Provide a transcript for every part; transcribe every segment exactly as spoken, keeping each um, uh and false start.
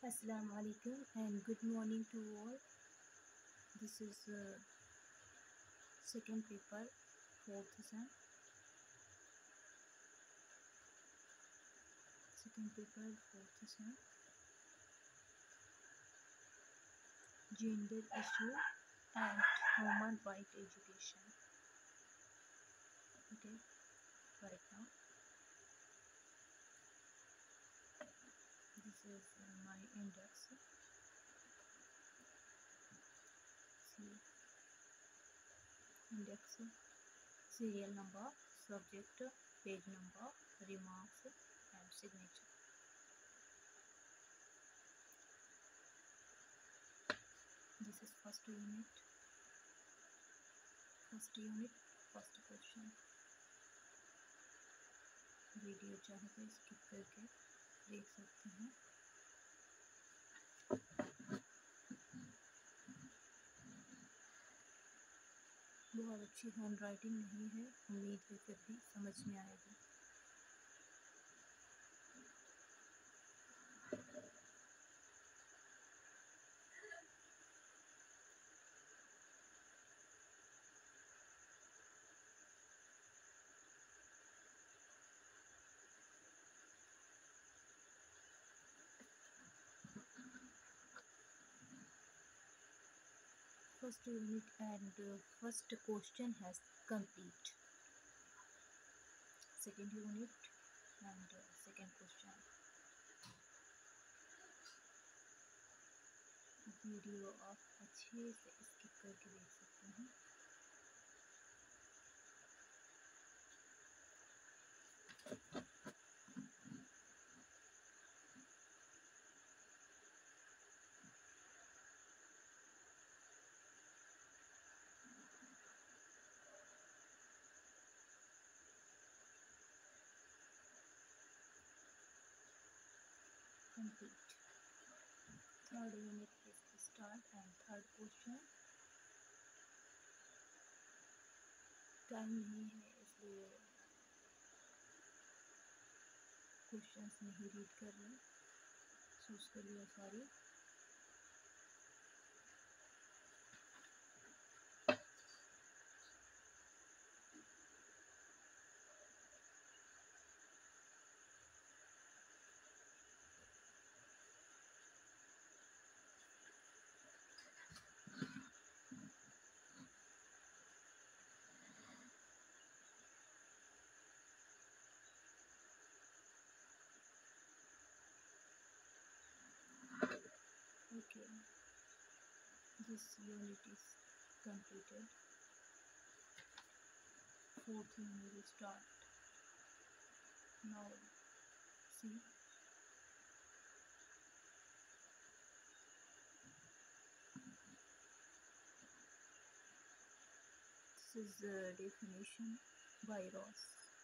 Assalamu alaikum and good morning to all. This is uh, second paper, fourth sem. Second paper, fourth sem. Gender issue and human right education. Okay, right now. This is uh, my index. See, index, serial number, subject, page number, remarks, and signature. This is first unit. First unit, first question. Video चाहे तो skip करके देख सकते हैं. बहुत अच्छी hand writing नहीं है, उम्मीद है फिर भी समझ में आएगी. First unit and uh, first question has complete. Second unit and uh, second question. Video आप अच्छे से स्किप करके देख सकते हैं. Complete. Third unit is start and third question. Time नहीं है इसलिए क्वेश्चंस नहीं रीड कर रहे, सो उसके लिए sorry. Okay, this unit is completed. Fourth unit will start. Now see, this is the definition by Ross.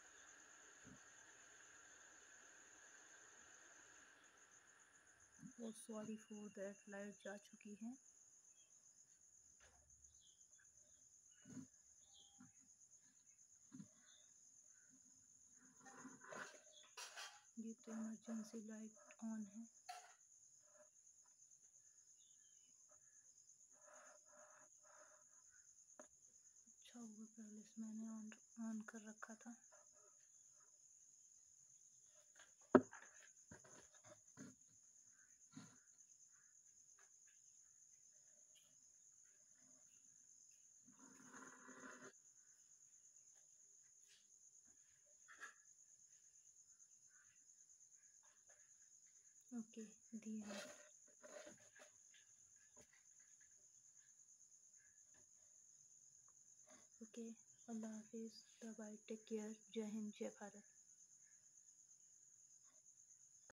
Oh, sorry for that, light जा चुकी है. ये तो इमरजेंसी लाइट ऑन है. अच्छा हुआ पहले से मैंने ऑन ऑन कर रखा था. ओके, दिया. ओके, अल्लाह हाफिज़, बाय बाय, टेक केयर, जय हिंद, जय भारत.